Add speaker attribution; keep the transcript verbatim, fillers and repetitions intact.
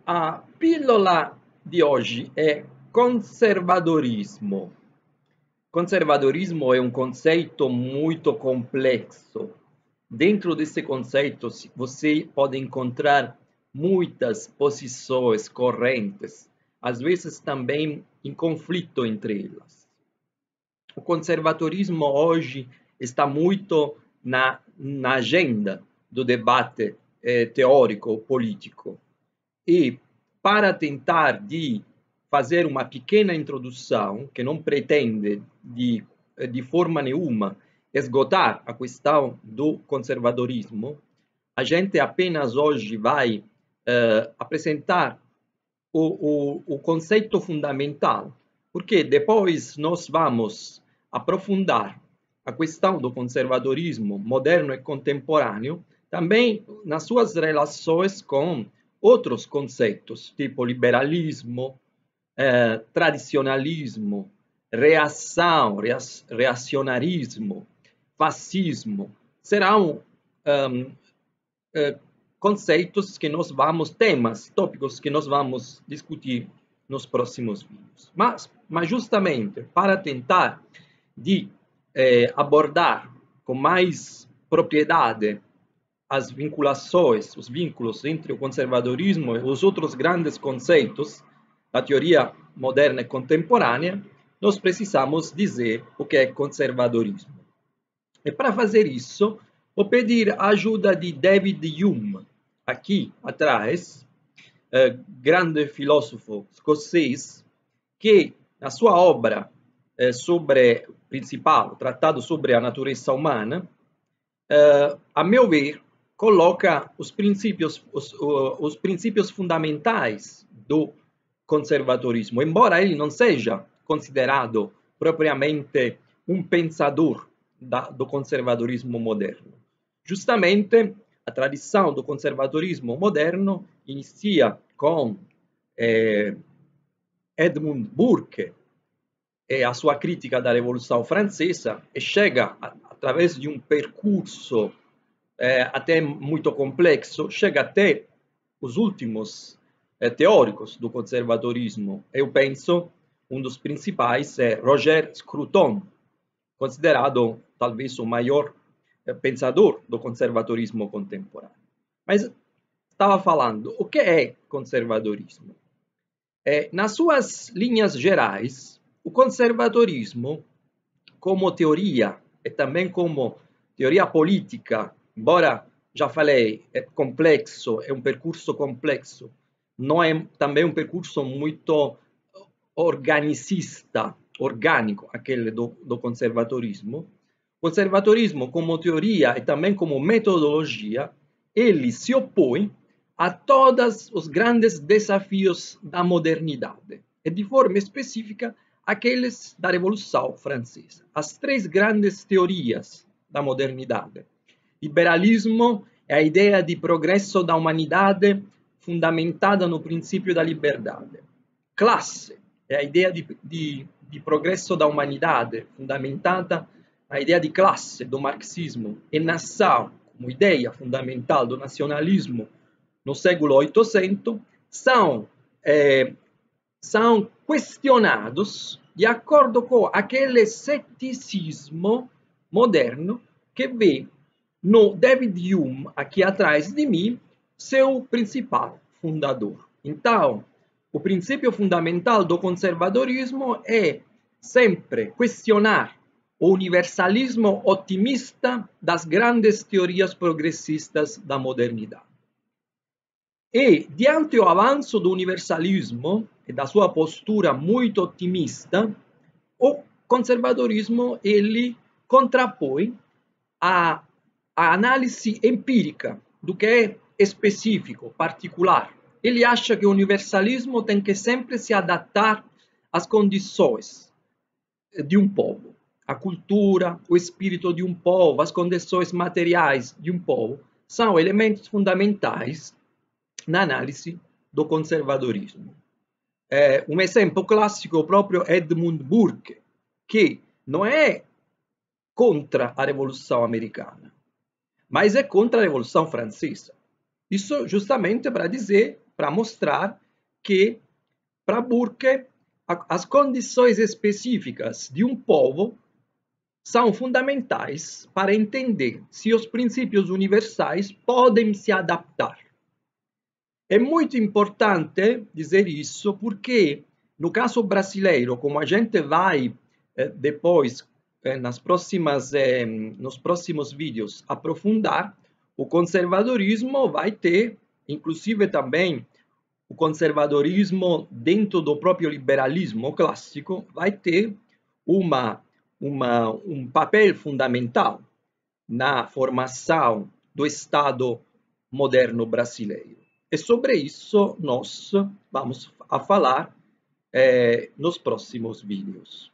Speaker 1: A pillola di oggi è conservadorismo. Conservadorismo é um conceito muito complexo. Dentro desse conceito, você pode encontrar muitas posições correntes, às vezes também em conflito entre elas. O conservadorismo hoje está muito na, na agenda do debate eh, teórico político. E para tentar de fazer uma pequena introdução, que não pretende de, de forma nenhuma esgotar a questão do conservadorismo, a gente apenas hoje vai uh, apresentar o, o, o conceito fundamental, porque depois nós vamos aprofundar a questão do conservadorismo moderno e contemporâneo, também nas suas relações com outros conceitos, tipo liberalismo, eh, tradicionalismo, reação, reacionarismo, fascismo. Serão um, eh, conceitos que nós vamos, temas, tópicos que nós vamos discutir nos próximos vídeos. Mas, mas justamente para tentar de eh, abordar com mais propriedade as vinculações, os vínculos entre o conservadorismo e os outros grandes conceitos da teoria moderna e contemporânea, nós precisamos dizer o que é conservadorismo. E para fazer isso, vou pedir a ajuda de David Hume, aqui atrás, eh, grande filósofo escocês, que na sua obra eh, sobre principal, Tratado sobre a Natureza Humana, eh, a meu ver, coloca os princípios, os, os princípios fundamentais do conservadorismo, embora ele não seja considerado propriamente um pensador da, do conservadorismo moderno. Justamente, a tradição do conservadorismo moderno inicia com eh, Edmund Burke e a sua crítica da Revolução Francesa e chega, a, através de um percurso É, até muito complexo, chega até os últimos é, teóricos do conservadorismo. Eu penso, um dos principais é Roger Scruton, considerado talvez o maior é, pensador do conservadorismo contemporâneo. Mas estava falando, o que é conservadorismo? É, nas suas linhas gerais, o conservadorismo, como teoria e também como teoria política, embora, já falei, é complexo, é um percurso complexo, não é também um percurso muito organicista, orgânico, aquele do, do conservadorismo. O conservadorismo, como teoria e também como metodologia, ele se opõe a todos os grandes desafios da modernidade, e de forma específica, aqueles da Revolução Francesa. As três grandes teorias da modernidade. Liberalismo é a ideia de progresso da humanidade fundamentada no princípio da liberdade. Classe é a ideia de, de, de progresso da humanidade fundamentada na ideia de classe do marxismo. E nação, como ideia fundamental do nacionalismo no século oitocentos, são, é, são questionados de acordo com aquele ceticismo moderno que vê no David Hume, aqui atrás de mim, seu principal fundador. Então, o princípio fundamental do conservadorismo é sempre questionar o universalismo otimista das grandes teorias progressistas da modernidade. E, diante do avanço do universalismo e da sua postura muito otimista, o conservadorismo ele contrapõe a a análise empírica do que é específico, particular. Ele acha que o universalismo tem que sempre se adaptar às condições de um povo. A cultura, o espírito de um povo, as condições materiais de um povo são elementos fundamentais na análise do conservadorismo. É, um exemplo clássico é o próprio Edmund Burke, que não é contra a Revolução Americana, mas é contra a Revolução Francesa. Isso justamente para dizer, para mostrar que, para Burke, as condições específicas de um povo são fundamentais para entender se os princípios universais podem se adaptar. É muito importante dizer isso porque, no caso brasileiro, como a gente vai eh, depois, eh, nas próximas, eh, nos próximos vídeos, aprofundar, o conservadorismo vai ter, inclusive também o conservadorismo dentro do próprio liberalismo clássico, vai ter uma, uma, um papel fundamental na formação do Estado moderno brasileiro. E sobre isso nós vamos a falar eh, nos próximos vídeos.